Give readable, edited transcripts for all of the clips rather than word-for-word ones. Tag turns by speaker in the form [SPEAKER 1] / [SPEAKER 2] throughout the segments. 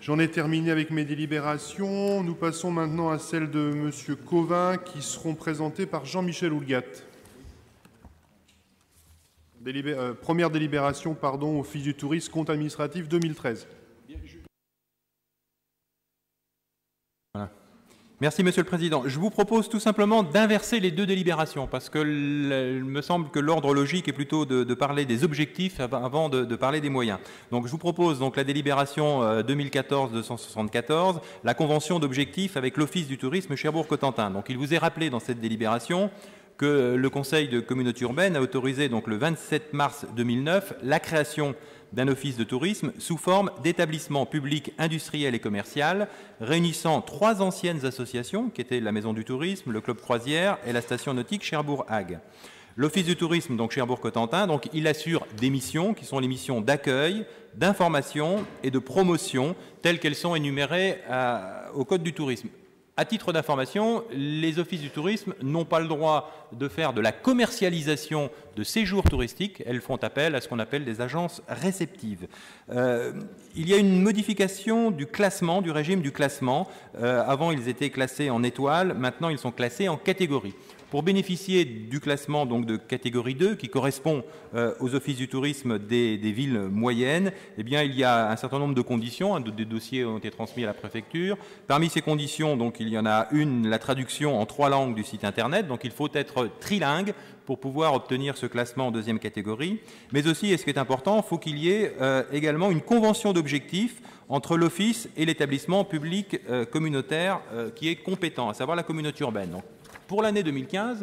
[SPEAKER 1] J'en ai terminé avec mes délibérations. Nous passons maintenant à celles de M. Cauvin qui seront présentées par Jean-Michel Houllegatte. Première délibération, Office du tourisme, compte administratif 2013.
[SPEAKER 2] Voilà. Merci, Monsieur le Président. Je vous propose tout simplement d'inverser les deux délibérations parce que il me semble que l'ordre logique est plutôt de parler des objectifs avant de parler des moyens. Donc, je vous propose donc la délibération 2014-274, la convention d'objectifs avec l'Office du tourisme Cherbourg-Cotentin. Donc, il vous est rappelé dans cette délibération que le Conseil de communauté urbaine a autorisé donc le 27 mars 2009 la création d'un office de tourisme sous forme d'établissement public industriel et commercial réunissant 3 anciennes associations qui étaient la Maison du Tourisme, le Club Croisière et la station nautique Cherbourg-Hague. L'Office du tourisme, donc Cherbourg-Cotentin, donc il assure des missions qui sont les missions d'accueil, d'information et de promotion telles qu'elles sont énumérées au Code du tourisme. À titre d'information, les offices du tourisme n'ont pas le droit de faire de la commercialisation de séjours touristiques. Elles font appel à ce qu'on appelle des agences réceptives. Il y a une modification du classement, du régime du classement. Avant, ils étaient classés en étoiles. Maintenant, ils sont classés en catégories. Pour bénéficier du classement donc, de catégorie 2, qui correspond aux offices du tourisme des villes moyennes, eh bien, il y a un certain nombre de conditions. Des dossiers ont été transmis à la préfecture. Parmi ces conditions, donc, il y en a une, la traduction en 3 langues du site Internet. Donc, il faut être trilingue pour pouvoir obtenir ce classement en 2e catégorie. Mais aussi, et ce qui est important, il faut qu'il y ait également une convention d'objectifs entre l'office et l'établissement public communautaire qui est compétent, à savoir la communauté urbaine. Donc, pour l'année 2015,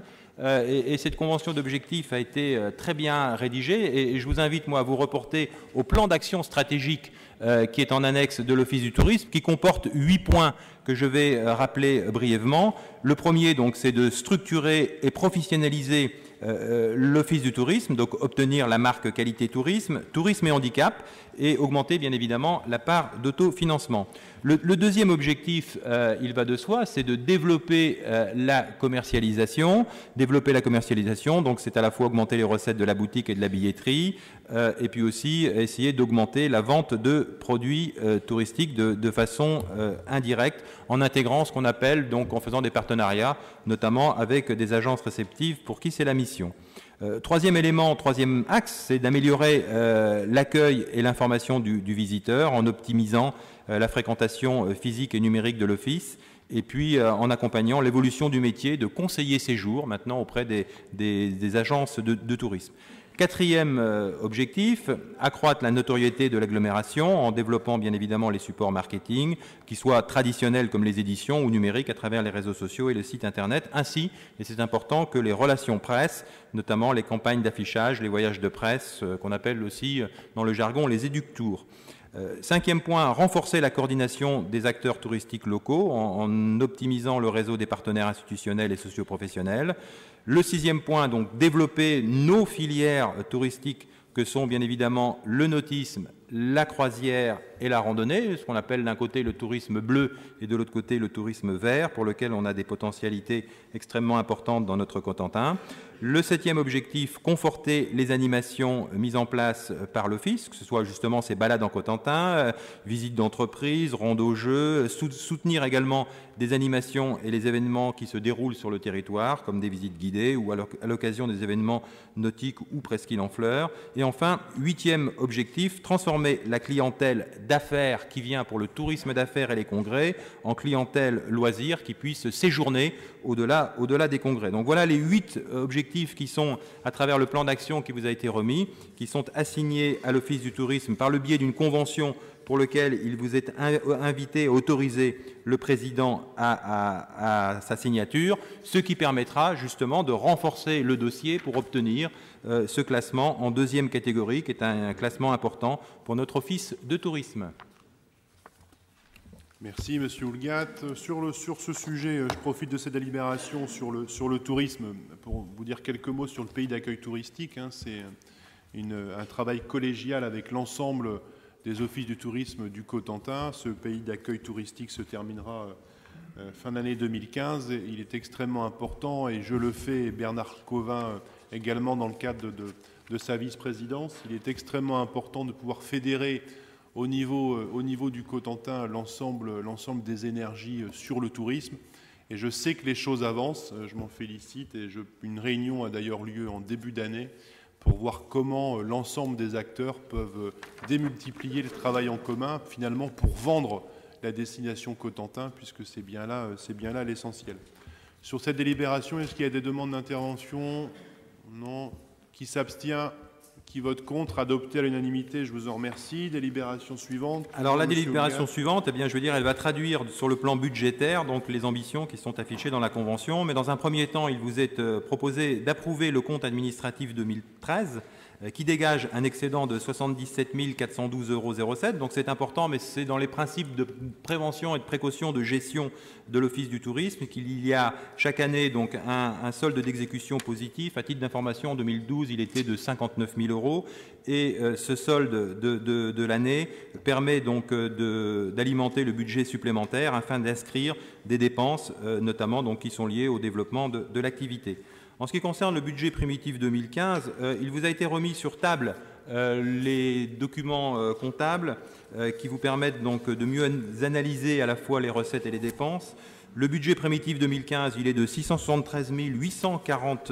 [SPEAKER 2] et cette convention d'objectifs a été très bien rédigée, et je vous invite, moi, à vous reporter au plan d'action stratégique qui est en annexe de l'Office du tourisme, qui comporte 8 points que je vais rappeler brièvement. Le premier, donc, c'est de structurer et professionnaliser l'Office du tourisme, donc obtenir la marque qualité tourisme, tourisme et handicap, et augmenter bien évidemment la part d'autofinancement. Le deuxième objectif, il va de soi, c'est de développer la commercialisation. Développer la commercialisation, donc c'est à la fois augmenter les recettes de la boutique et de la billetterie, et puis aussi essayer d'augmenter la vente de produits touristiques de façon indirecte, en intégrant ce qu'on appelle, donc en faisant des partenariats, notamment avec des agences réceptives pour qui c'est la mission. Troisième élément, troisième axe, c'est d'améliorer l'accueil et l'information du visiteur en optimisant la fréquentation physique et numérique de l'office, et puis en accompagnant l'évolution du métier de conseiller séjour maintenant auprès des agences de tourisme. Quatrième objectif, accroître la notoriété de l'agglomération en développant bien évidemment les supports marketing, qui soient traditionnels comme les éditions ou numériques à travers les réseaux sociaux et le site Internet, ainsi, et c'est important, que les relations presse, notamment les campagnes d'affichage, les voyages de presse, qu'on appelle aussi dans le jargon les éductours. Cinquième point, renforcer la coordination des acteurs touristiques locaux en optimisant le réseau des partenaires institutionnels et socioprofessionnels. Le sixième point, donc, développer nos filières touristiques que sont bien évidemment le nautisme, la croisière et la randonnée, ce qu'on appelle d'un côté le tourisme bleu et de l'autre côté le tourisme vert, pour lequel on a des potentialités extrêmement importantes dans notre Cotentin. Le septième objectif, conforter les animations mises en place par l'Office, que ce soit justement ces balades en Cotentin, visites d'entreprise, rando-jeux, soutenir également des animations et les événements qui se déroulent sur le territoire, comme des visites guidées ou à l'occasion des événements nautiques ou presqu'île en fleurs. Et enfin, huitième objectif, transformer la clientèle d'affaires qui vient pour le tourisme d'affaires et les congrès en clientèle loisir qui puisse séjourner au-delà des congrès. Donc voilà les 8 objectifs qui sont, à travers le plan d'action qui vous a été remis, qui sont assignés à l'Office du tourisme par le biais d'une convention pour lequel il vous est invité à autoriser le président à sa signature, ce qui permettra justement de renforcer le dossier pour obtenir ce classement en 2e catégorie, qui est un classement important pour notre office de tourisme.
[SPEAKER 1] Merci, Monsieur Houllegatte. Sur ce sujet, je profite de cette délibération sur le tourisme pour vous dire quelques mots sur le pays d'accueil touristique. C'est un travail collégial avec l'ensemble des offices du tourisme du Cotentin. Ce pays d'accueil touristique se terminera fin d'année 2015. Il est extrêmement important, et je le fais, et Bernard Cauvin également dans le cadre de sa vice-présidence, il est extrêmement important de pouvoir fédérer au niveau du Cotentin l'ensemble des énergies sur le tourisme. Et je sais que les choses avancent, je m'en félicite, et une réunion a d'ailleurs lieu en début d'année pour voir comment l'ensemble des acteurs peuvent démultiplier le travail en commun, finalement pour vendre la destination Cotentin, puisque c'est bien là l'essentiel. Sur cette délibération, est-ce qu'il y a des demandes d'intervention? Non. Qui s'abstient? Qui vote contre? Adopté à l'unanimité, je vous en remercie. Délibération suivante.
[SPEAKER 2] Alors la délibération suivante, eh bien, je veux dire, elle va traduire sur le plan budgétaire donc les ambitions qui sont affichées dans la Convention. Mais dans un premier temps, il vous est proposé d'approuver le compte administratif 2013 qui dégage un excédent de 77 412,07 €. Donc c'est important, mais c'est dans les principes de prévention et de précaution de gestion de l'Office du tourisme qu'il y a chaque année donc un solde d'exécution positif. À titre d'information, en 2012, il était de 59 000 €. Et ce solde de l'année permet donc d'alimenter le budget supplémentaire afin d'inscrire des dépenses, notamment donc, qui sont liées au développement de l'activité. En ce qui concerne le budget primitif 2015, il vous a été remis sur table les documents comptables qui vous permettent donc de mieux analyser à la fois les recettes et les dépenses. Le budget primitif 2015, il est de 673 840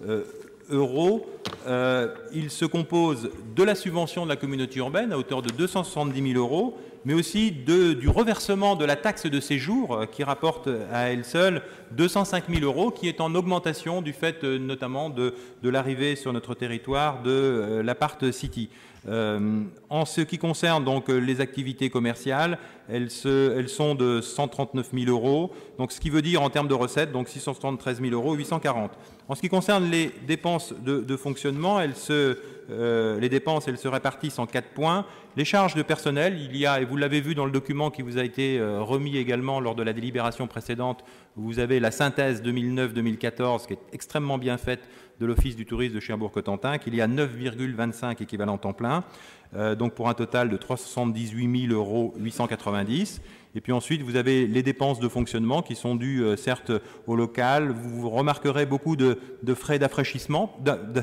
[SPEAKER 2] €. Il se compose de la subvention de la communauté urbaine à hauteur de 270 000 €, mais aussi du reversement de la taxe de séjour qui rapporte à elle seule 205 000 €, qui est en augmentation du fait notamment de l'arrivée sur notre territoire de l'Apart City. En ce qui concerne donc les activités commerciales, elles sont de 139 000 €, donc ce qui veut dire en termes de recettes, donc 673 000 €, 840. En ce qui concerne les dépenses de fonctionnement, les dépenses se répartissent en 4 points. Les charges de personnel, il y a, et vous l'avez vu dans le document qui vous a été remis également lors de la délibération précédente, vous avez la synthèse 2009-2014 qui est extrêmement bien faite de l'Office du tourisme de Cherbourg-Cotentin, qu'il y a 9,25 équivalents temps plein, donc pour un total de 378 890 €. Et puis ensuite, vous avez les dépenses de fonctionnement qui sont dues, certes, au local. Vous remarquerez beaucoup de frais d'affranchissement,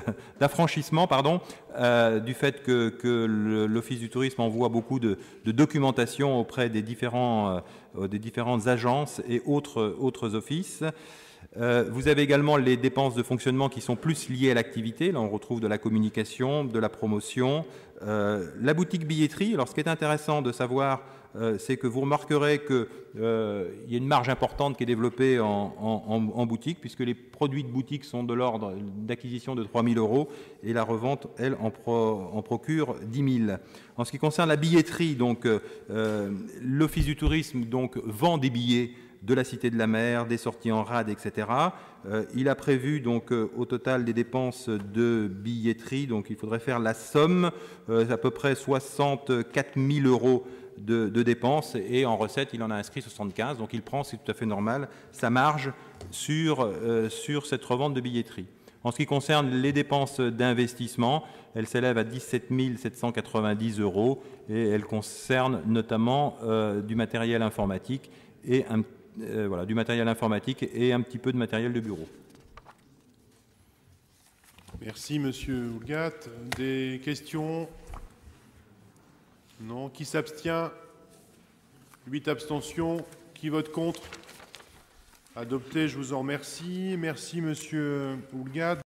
[SPEAKER 2] du fait que l'Office du tourisme envoie beaucoup de documentation auprès des différentes agences et autres offices. Vous avez également les dépenses de fonctionnement qui sont plus liées à l'activité. Là, on retrouve de la communication, de la promotion, la boutique billetterie. Alors, ce qui est intéressant de savoir, c'est que vous remarquerez qu'il y a une marge importante qui est développée en boutique, puisque les produits de boutique sont de l'ordre d'acquisition de 3 000 € et la revente, elle, en procure 10 000. En ce qui concerne la billetterie, donc l'Office du tourisme donc, vend des billets de la Cité de la Mer, des sorties en rade, etc. Il a prévu donc au total des dépenses de billetterie, donc il faudrait faire la somme, à peu près 64 000 € de dépenses, et en recettes, il en a inscrit 75, donc il prend, c'est tout à fait normal, sa marge sur cette revente de billetterie. En ce qui concerne les dépenses d'investissement, elles s'élèvent à 17 790 € et elles concernent notamment du matériel informatique et un petit peu de matériel de bureau.
[SPEAKER 1] Merci, Monsieur Houllegatte. Des questions? Non. Qui s'abstient? 8 abstentions. Qui vote contre? Adopté, je vous en remercie. Merci, Monsieur Houllegatte.